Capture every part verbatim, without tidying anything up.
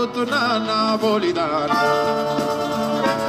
tutto napolitano.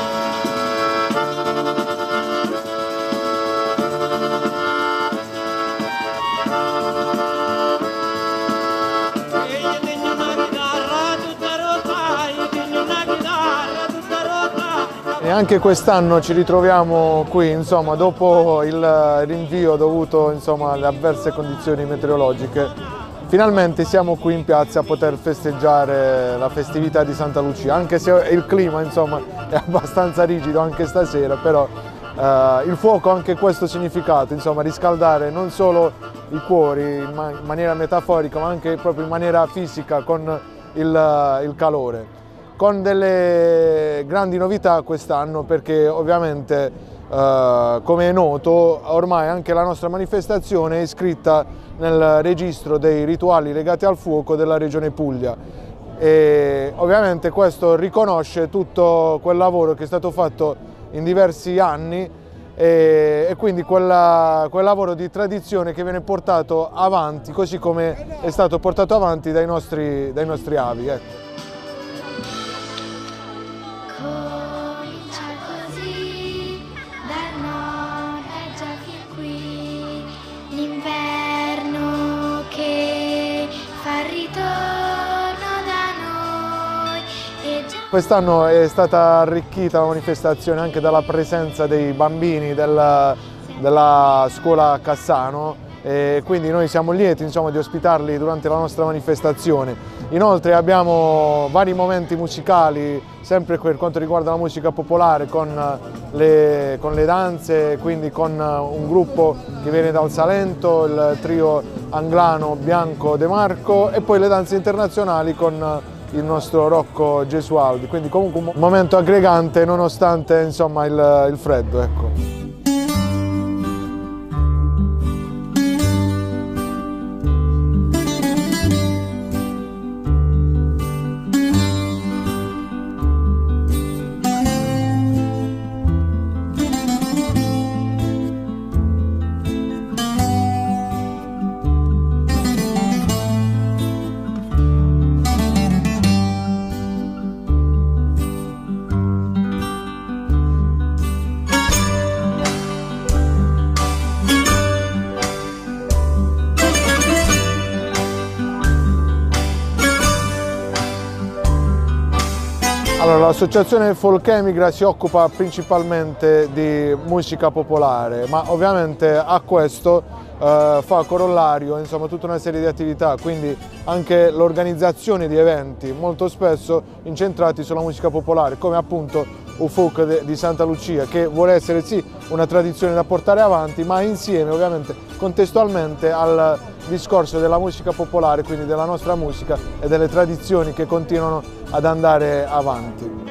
E anche quest'anno ci ritroviamo qui, insomma, dopo il rinvio dovuto, insomma, alle avverse condizioni meteorologiche. Finalmente siamo qui in piazza a poter festeggiare la festività di Santa Lucia, anche se il clima, insomma, è abbastanza rigido anche stasera, però eh, il fuoco ha anche questo significato, insomma, riscaldare non solo i cuori in, ma in maniera metaforica, ma anche proprio in maniera fisica con il, il calore. Con delle grandi novità quest'anno, perché ovviamente eh, come è noto ormai anche la nostra manifestazione è iscritta nel registro dei rituali legati al fuoco della Regione Puglia e ovviamente questo riconosce tutto quel lavoro che è stato fatto in diversi anni e, e quindi quella, quel lavoro di tradizione che viene portato avanti così come è stato portato avanti dai nostri, dai nostri avi. Ecco. Quest'anno è stata arricchita la manifestazione anche dalla presenza dei bambini della, della scuola Cassano e quindi noi siamo lieti, insomma, di ospitarli durante la nostra manifestazione. Inoltre abbiamo vari momenti musicali, sempre per quanto riguarda la musica popolare, con le, con le danze, quindi con un gruppo che viene dal Salento, il trio anglano Bianco De Marco e poi le danze internazionali con il nostro Rocco Gesualdi, quindi comunque un momento aggregante nonostante, insomma, il, il freddo. Ecco. Allora, l'associazione Folk Emigra si occupa principalmente di musica popolare, ma ovviamente a questo eh, fa corollario, insomma, tutta una serie di attività, quindi anche l'organizzazione di eventi molto spesso incentrati sulla musica popolare, come appunto un folk di Santa Lucia, che vuole essere sì una tradizione da portare avanti, ma insieme ovviamente contestualmente al discorso della musica popolare, quindi della nostra musica e delle tradizioni che continuano ad andare avanti.